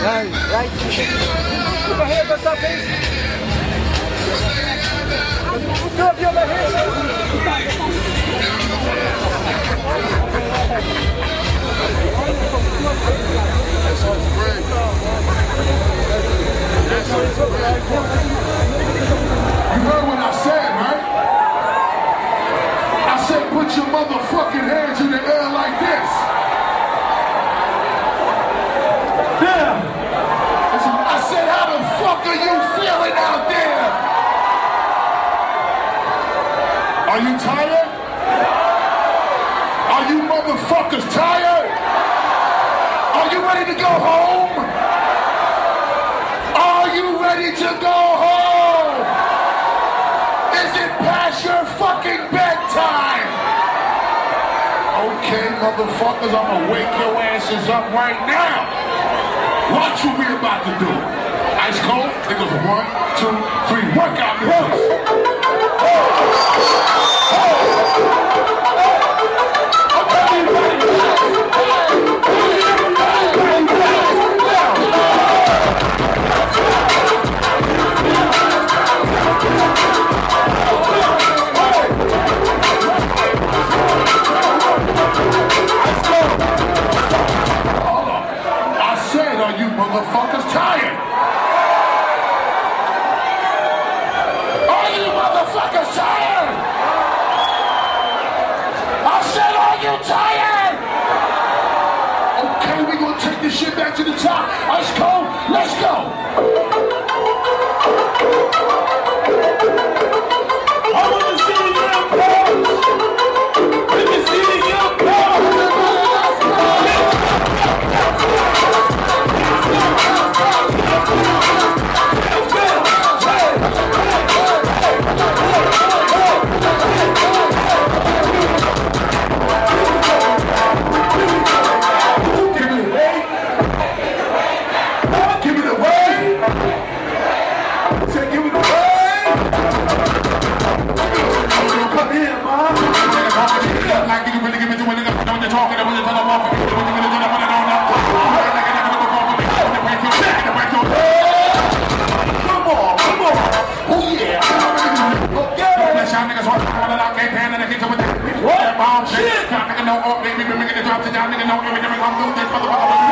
Right. Put your hands on top, please. Two of you over here. You heard what I said, right? I said put your motherfucking hands in the air like this. Yeah. I said, how the fuck are you feeling out there? Are you tired? Are you motherfuckers tired? Are you ready to go home? Are you ready to go home? Is it past your fucking bedtime? Okay, motherfuckers, I'm gonna wake your asses up right now. Watch what we're about to do. Ice cold. It goes 1, 2, 3. Workout music. Are you motherfuckers tired? Are you motherfuckers tired? I said, are you tired? Okay, we're gonna take this shit back to the top. Ice cold, let's go. I want to see the young boys. Let me see the young boys. Shit! Nigga know, baby, nigga drop it down, nigga know everything I'm doing this motherfucker.